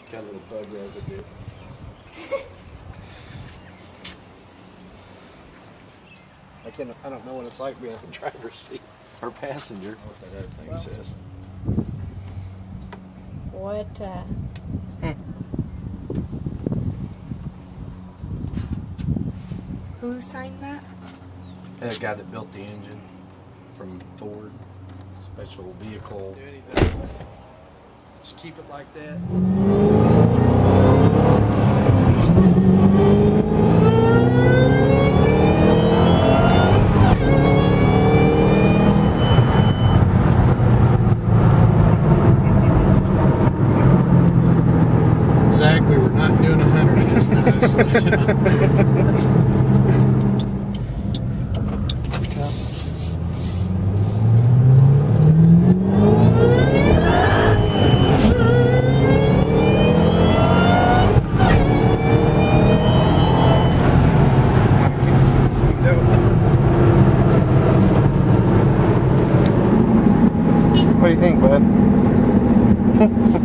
Got a little bug residue. I don't know what it's like being in the driver's seat or passenger. What that other thing says. What? Who signed that? The guy that built the engine from Ford, special vehicle. Just keep it like that. Zach, we were not doing 100 just now, so you know. What do you think, bud?